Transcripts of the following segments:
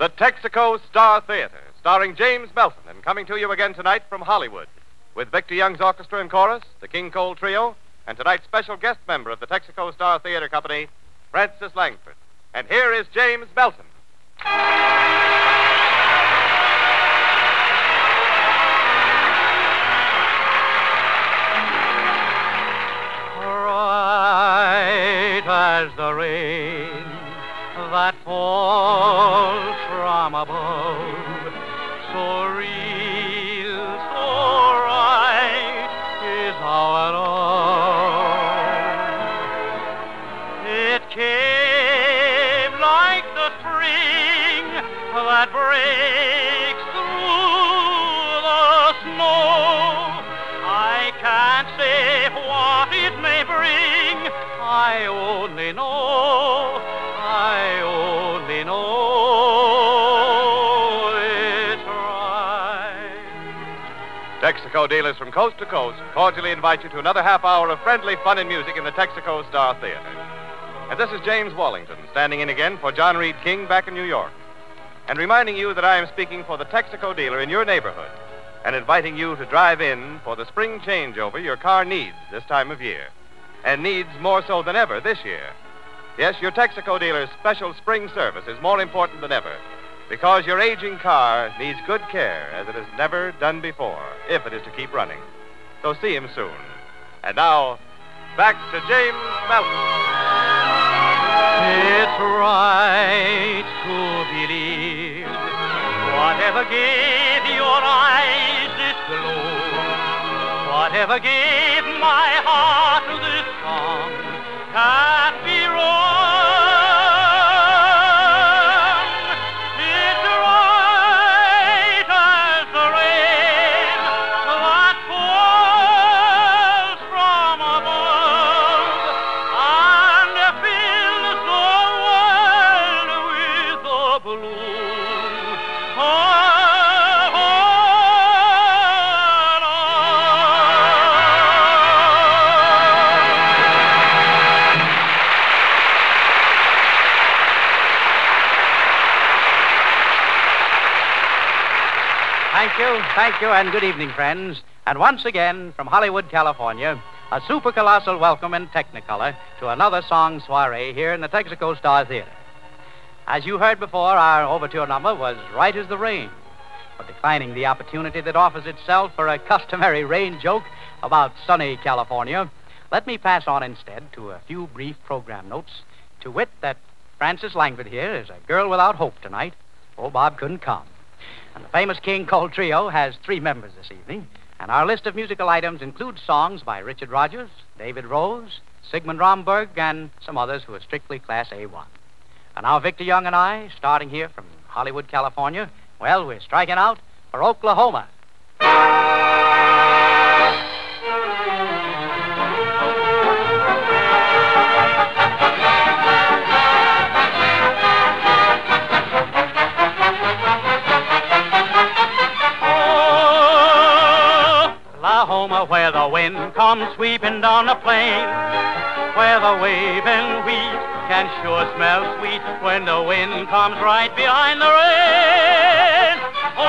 The Texaco Star Theater, starring James Melton, and coming to you again tonight from Hollywood, with Victor Young's orchestra and chorus, the King Cole Trio, and tonight's special guest member of the Texaco Star Theater Company, Frances Langford. And here is James Melton. Bright as the rain that falls from above, so real, so right is our love. It came like the spring that breaks through the snow. I can't say what it may bring, I only know it's right. Texaco dealers from coast to coast cordially invite you to another half hour of friendly fun and music in the Texaco Star Theater. And this is James Wallington, standing in again for John Reed King back in New York, and reminding you that I am speaking for the Texaco dealer in your neighborhood, and inviting you to drive in for the spring changeover your car needs this time of year, and needs more so than ever this year. Yes, your Texaco dealer's special spring service is more important than ever, because your aging car needs good care as it has never done before, if it is to keep running. So see him soon. And now, back to James Melton. It's right to believe whatever gave your eyes this glow, whatever gave my heart this song, can't be wrong. It's right as the rain that falls from above and fills the world with the bloom of Thank you, and good evening, friends. And once again, from Hollywood, California, a super colossal welcome in Technicolor to another song soiree here in the Texaco Star Theater. As you heard before, our overture number was Right as the Rain. But declining the opportunity that offers itself for a customary rain joke about sunny California, let me pass on instead to a few brief program notes, to wit that Frances Langford here is a girl without hope tonight. Oh, Bob couldn't come. And the famous King Cole Trio has 3 members this evening, and our list of musical items includes songs by Richard Rodgers, David Rose, Sigmund Romberg, and some others who are strictly Class A1. And now Victor Young and I, starting here from Hollywood, California, well, we're striking out for Oklahoma. Oklahoma, where the wind comes sweeping down the plain, where the waving wheat can sure smell sweet when the wind comes right behind the rain.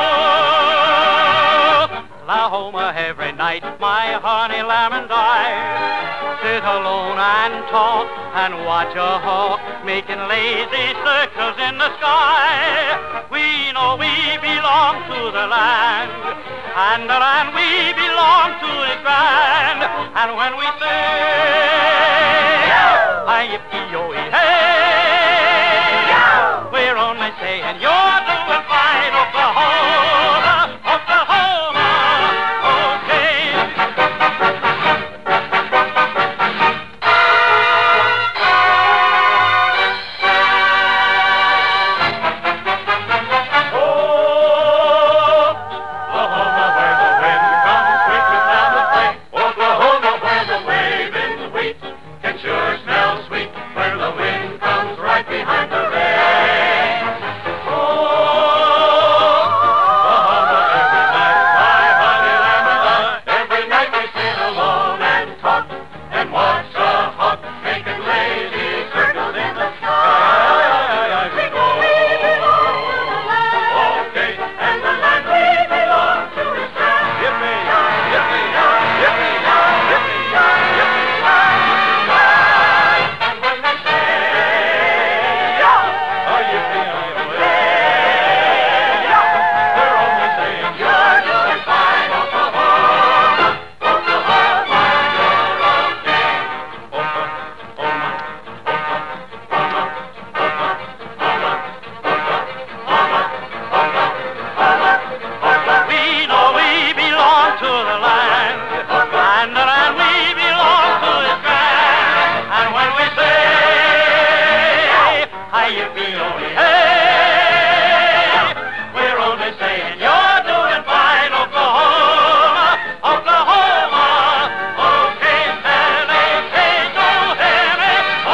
Oh, Oklahoma, every night my honey lamb and I sit alone and talk and watch a hawk making lazy circles in the sky. We know we belong to the land, and the land we belong to is grand. And when we say, hi-yip-kee-yo-ee, hey, we're only saying you're doing fine, Oklahoma, Oklahoma, okay. Sure smell sweet where the wind comes right behind the rain. Oh, Hey, we're only saying you're doing fine, Oklahoma, Oklahoma. O-K-L-A-K-O-M-A,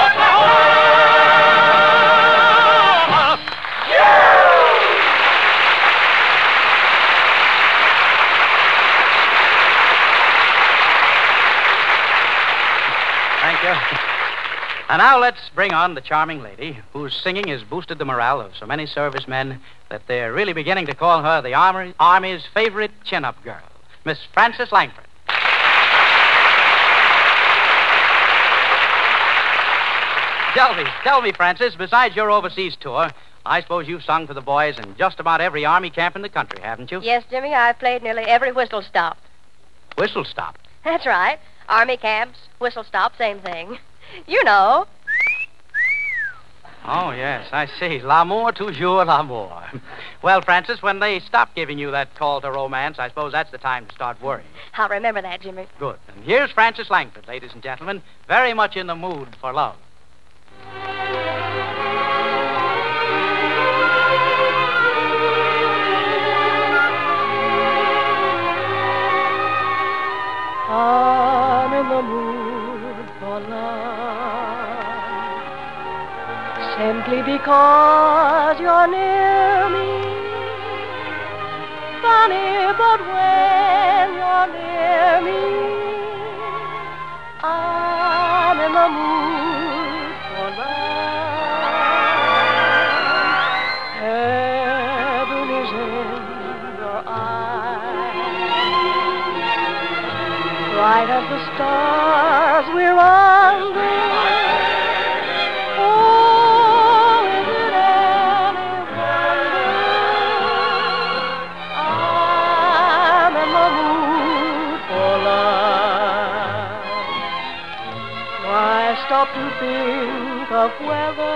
Oklahoma. Thank you. And now let's bring on the charming lady whose singing has boosted the morale of so many servicemen that they're really beginning to call her the Army's favorite chin-up girl, Miss Frances Langford. Tell me, Frances, besides your overseas tour, I suppose you've sung for the boys in just about every Army camp in the country, haven't you? Yes, Jimmy, I've played nearly every whistle stop. Whistle stop? That's right. Army camps, whistle stop, same thing. You know. Oh, yes, I see. L'amour, toujours l'amour. Well, Frances, when they stop giving you that call to romance, I suppose that's the time to start worrying. I'll remember that, Jimmy. Good. And here's Frances Langford, ladies and gentlemen, very much in the mood for love. I'm in the mood for love, simply because you're near me. Funny, but when you're near me, I'm in the mood for love. Heaven is in your eyes, bright as the stars we're under. Oh, is it any wonder I'm in the mood for love? Why stop to think of whether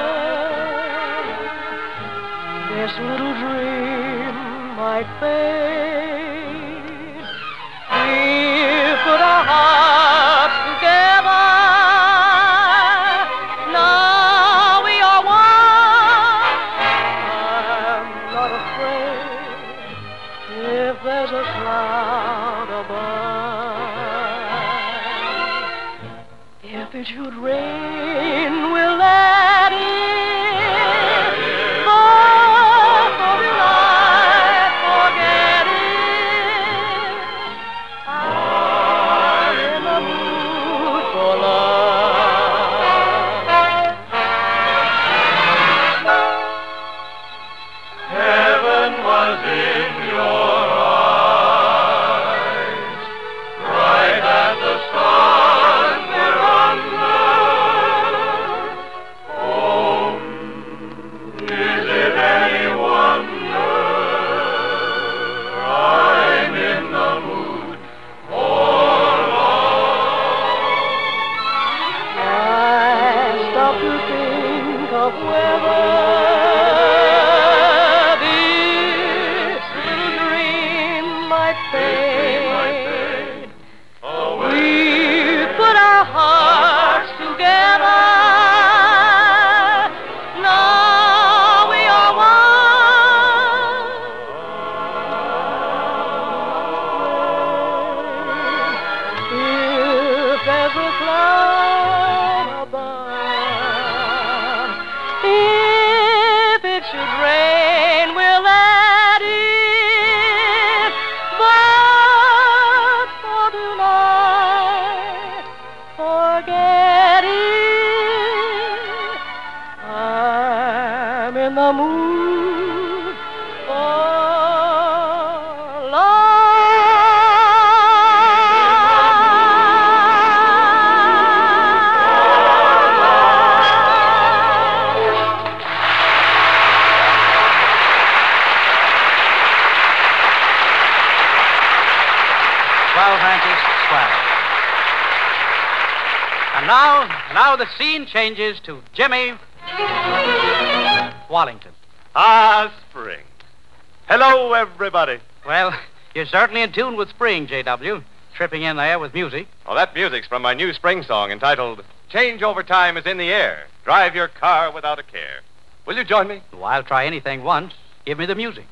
this little dream might fade? We put our hearts together. Now we are one. I'm not afraid if there's a cloud above. If it should rain, we'll let it. But for tonight, forget it. I'm in the mood for love. Heaven was in your eyes, bright as the stars we're under. Oh, is it any wonder I'm in the mood for love? I stop to think of whether this little dream might fade. We put our hearts together. Now we are one. If there's a cloud above, if it should rain, we'll let it. But for tonight, forget it. I'm in the mood for love. Swell, Frances, swell. And now the scene changes to Jimmy Wallington. Ah, spring. Hello, everybody. Well, you're certainly in tune with spring, J.W., tripping in there with music. Well, that music's from my new spring song entitled Change Over Time is in the Air. Drive your car without a care. Will you join me? Well, I'll try anything once. Give me the music.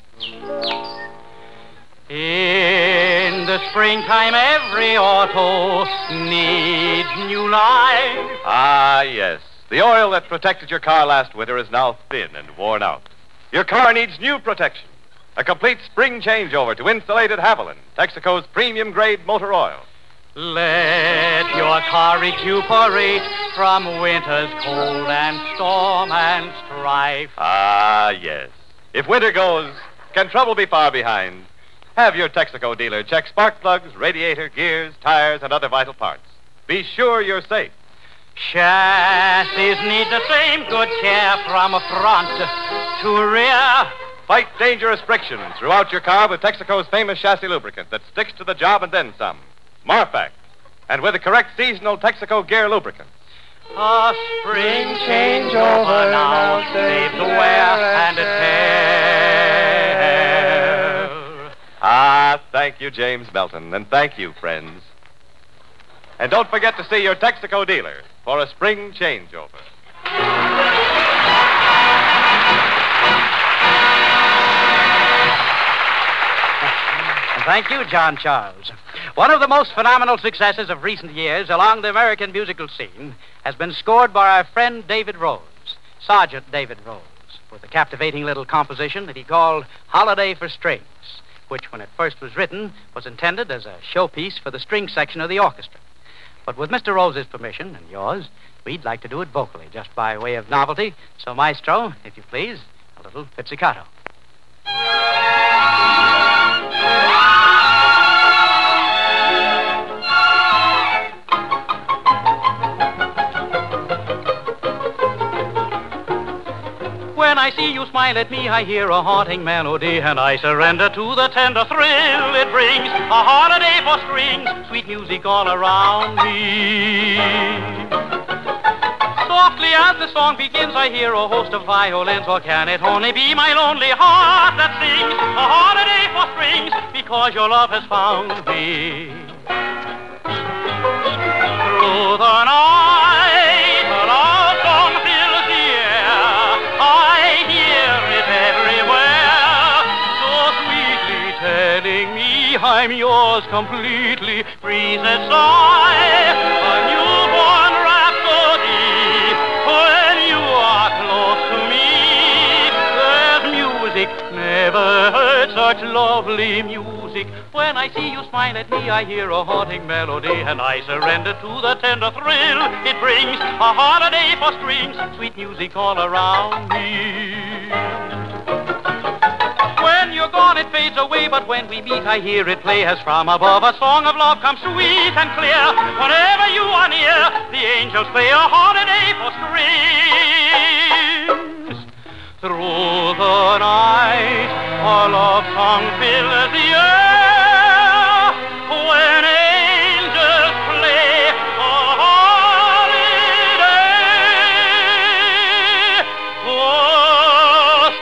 In the springtime, every auto needs new life. Ah, yes. The oil that protected your car last winter is now thin and worn out. Your car needs new protection. A complete spring changeover to insulated Haviland, Texaco's premium-grade motor oil. Let your car recuperate from winter's cold and storm and strife. Ah, yes. If winter goes, can trouble be far behind? Have your Texaco dealer check spark plugs, radiator, gears, tires, and other vital parts. Be sure you're safe. Chassis need the same good care from front to rear. Fight dangerous friction throughout your car with Texaco's famous chassis lubricant that sticks to the job and then some. Marfac. And with the correct seasonal Texaco gear lubricant. A spring changeover now saves the wear and tear. Ah, thank you, James Melton. And thank you, friends. And don't forget to see your Texaco dealer for a spring changeover. Thank you, John Charles. One of the most phenomenal successes of recent years along the American musical scene has been scored by our friend David Rose, Sergeant David Rose, with a captivating little composition that he called Holiday for Strings, which, when it first was written, was intended as a showpiece for the string section of the orchestra. But with Mr. Rose's permission and yours, we'd like to do it vocally, just by way of novelty. So, maestro, if you please, a little pizzicato. When I see you smile at me, I hear a haunting melody, and I surrender to the tender thrill it brings. A holiday for strings, sweet music all around me. Softly as the song begins, I hear a host of violins, or can it only be my lonely heart that sings? A holiday for strings, because your love has found me. Through the night, a love song fills the air. I hear it everywhere, so sweetly telling me I'm yours completely. Breezes sigh, a newborn rhapsody. When you are close to me, there's music, never heard such lovely music. When I see you smile at me, I hear a haunting melody, and I surrender to the tender thrill it brings. A holiday for strings, sweet music all around me. When you're gone, it fades away, but when we meet, I hear it play as from above. A song of love comes sweet and clear. Whenever you are near, the angels play a holiday for strings. Through the night, a love song fills the air. When angels play a holiday for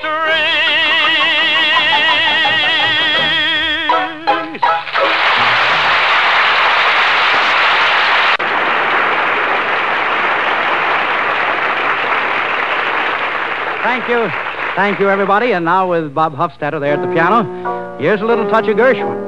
strings. Thank you. Thank you, everybody. And now with Bob Hofstadter there at the piano, here's a little touch of Gershwin.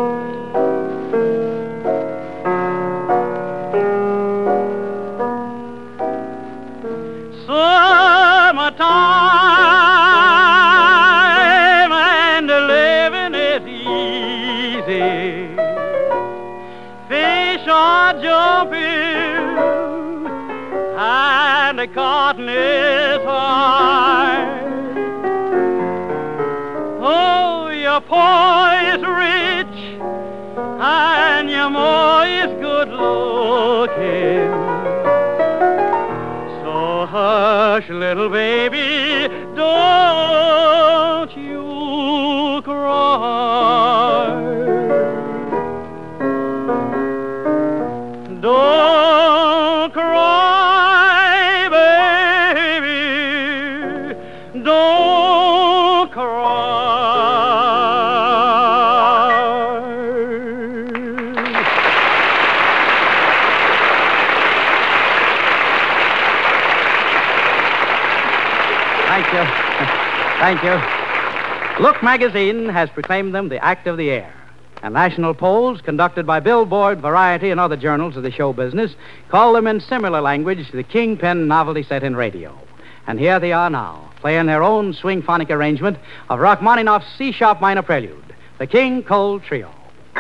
Summertime and living is easy. Fish are jumping and the cotton is high. Oh, your pa is rich and your ma is good looking. So hush, little baby, don't you cry. Don't cry, baby, don't cry. Thank you. Thank you. Look magazine has proclaimed them the act of the year. And national polls conducted by Billboard, Variety, and other journals of the show business call them in similar language the kingpin novelty set in radio. And here they are now, playing their own swing-phonic arrangement of Rachmaninoff's C-sharp minor prelude, the King Cole Trio.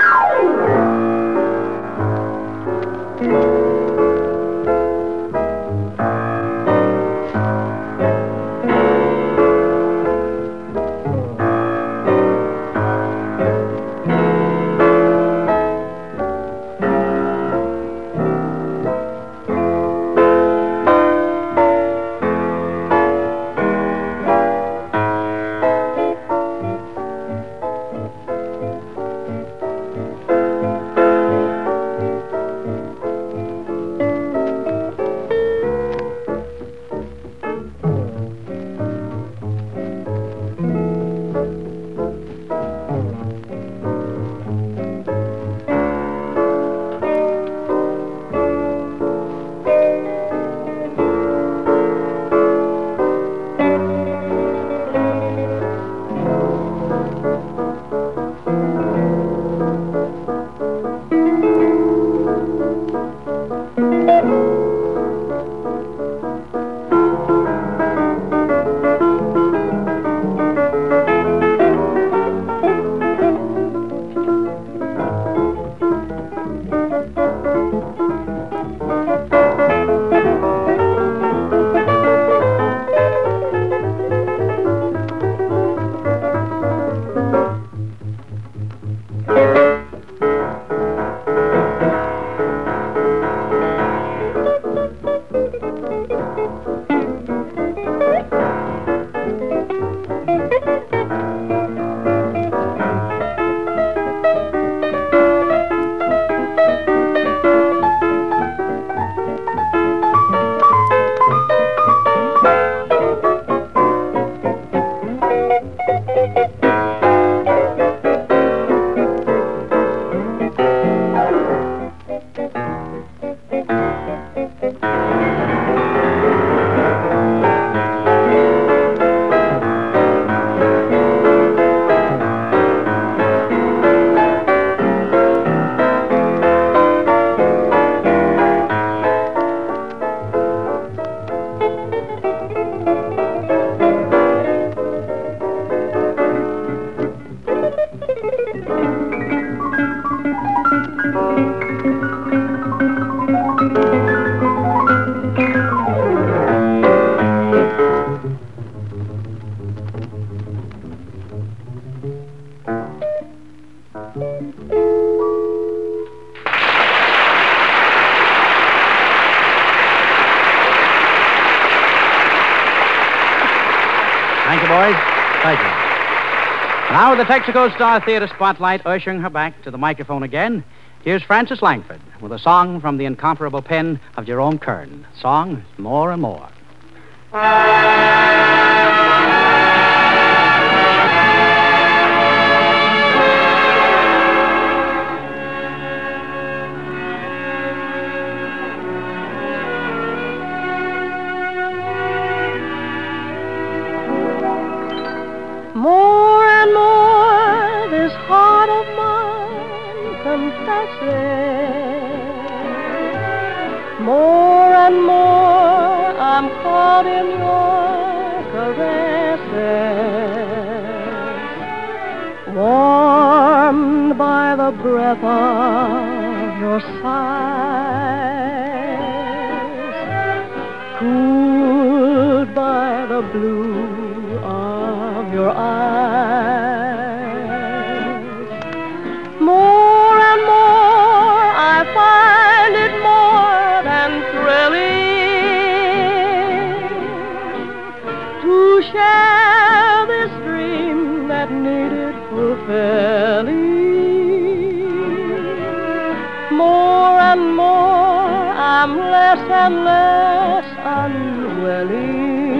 Thank you, boys. Thank you. Now, with the Texaco Star Theater spotlight ushering her back to the microphone again, here's Frances Langford with a song from the incomparable pen of Jerome Kern. Song, More and More. More and more this heart of mine confesses. More and more I'm caught in your caresses. Warmed by the breath of your sighs. Cooled by the blue of your eyes. More and more I find it more than thrilling to share this dream that needed fulfilling. More and more I'm less and less unwilling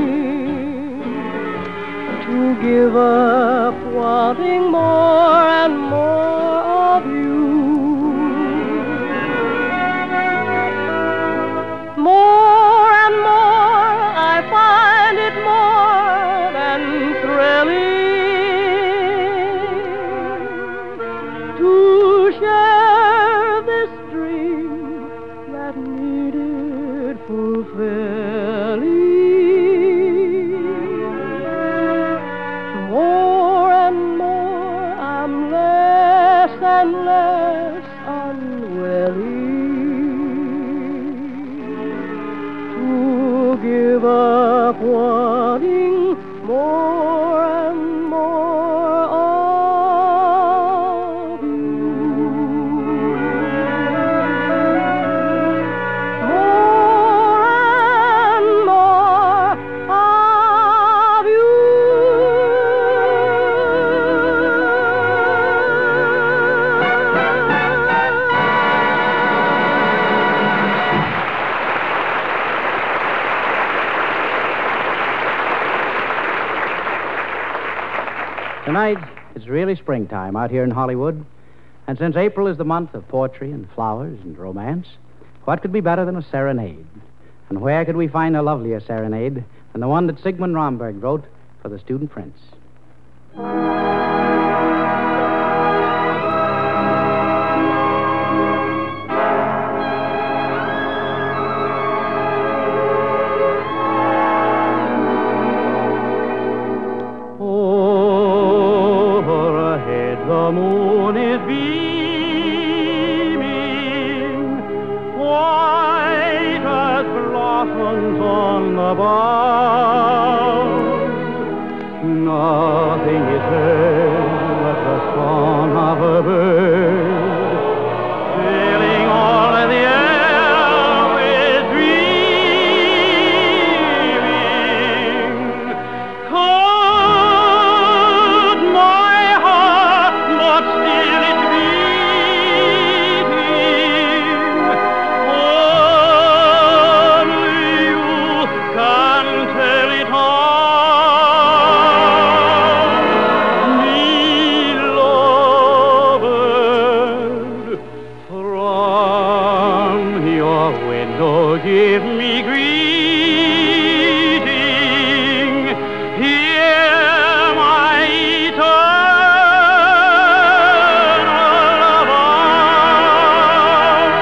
to give up wanting more and more of you. More and more I find it more more and more of you. More and more of you. Tonight, it's really springtime out here in Hollywood. And since April is the month of poetry and flowers and romance, what could be better than a serenade? And where could we find a lovelier serenade than the one that Sigmund Romberg wrote for the student prince? Overhead the moon is beaming, white as blossoms on the bough. Nothing is heard but the song of a bird, filling all of the air with dreaming. Could my heart but still its beating, only you can tell it all. Beloved, from your window give me greeting. Hear my eternal vow.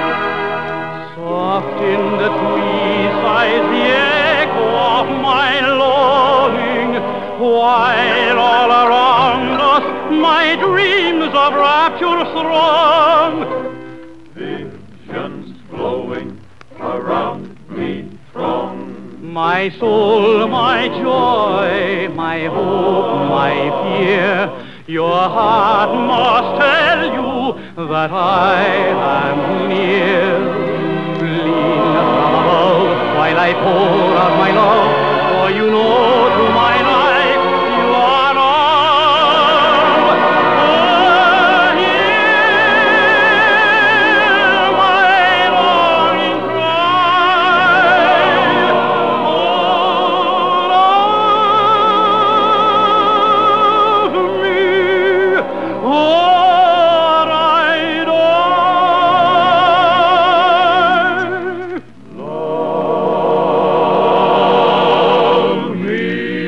Soft in the trees sighs the echo of my longing, while all around us my dreams of rapture throng. Visions flowing around me throng. My soul, my joy, my hope, my fear, your heart must tell you that I am near. Lean from above while I pour out my love, for you know to my life you are all. Hear my longing cry. All of me, or I die. Love me.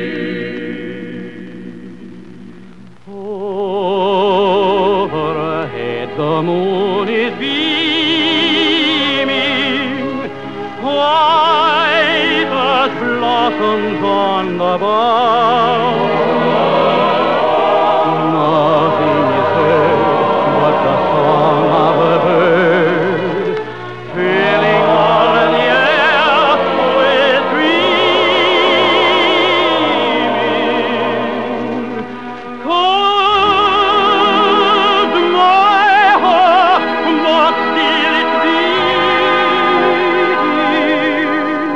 Overhead the moon is beaming, white as blossoms on the bough. Nothing is heard but the song of a bird, filling all of the air with dreaming. Could my heart but still its beating,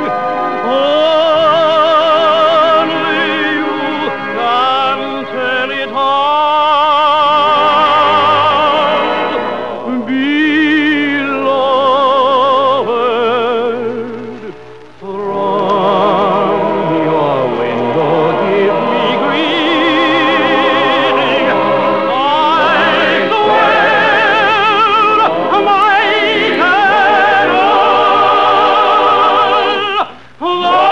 only you can tell it all. Beloved, from your window give me greeting. I swear my eternal love.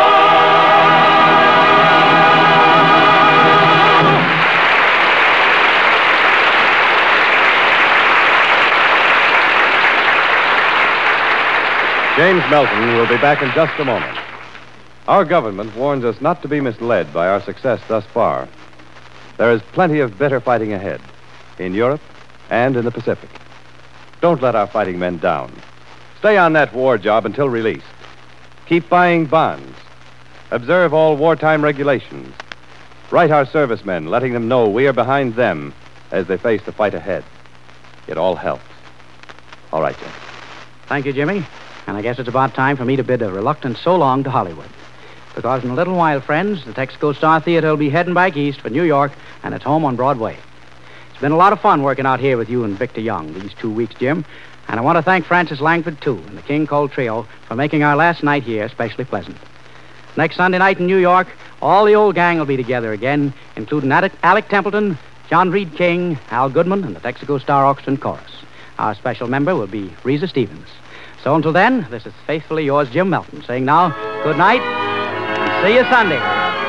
James Melton will be back in just a moment. Our government warns us not to be misled by our success thus far. There is plenty of bitter fighting ahead, in Europe and in the Pacific. Don't let our fighting men down. Stay on that war job until released. Keep buying bonds. Observe all wartime regulations. Write our servicemen, letting them know we are behind them as they face the fight ahead. It all helps. All right, Jim. Thank you, Jimmy. And I guess it's about time for me to bid a reluctant so long to Hollywood. Because in a little while, friends, the Texaco Star Theater will be heading back east for New York and it's home on Broadway. It's been a lot of fun working out here with you and Victor Young these 2 weeks, Jim. And I want to thank Francis Langford, too, and the King Cole Trio for making our last night here especially pleasant. Next Sunday night in New York, all the old gang will be together again, including Alec Templeton, John Reed King, Al Goodman, and the Texaco Star Orchestra and Chorus. Our special member will be Reza Stevens. So until then, this is faithfully yours, Jim Melton, saying now, good night, and see you Sunday.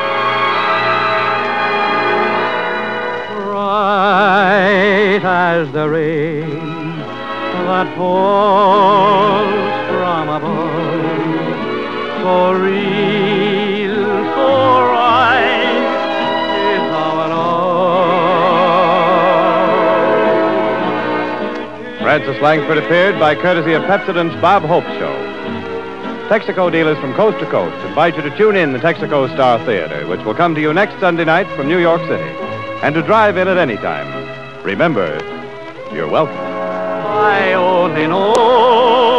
Bright as the rain that falls from above, so real, so right is our love. Francis Langford appeared by courtesy of Pepsodent's Bob Hope Show. Texaco dealers from coast to coast invite you to tune in the Texaco Star Theater, which will come to you next Sunday night from New York City, and to drive in at any time. Remember, you're welcome. I only know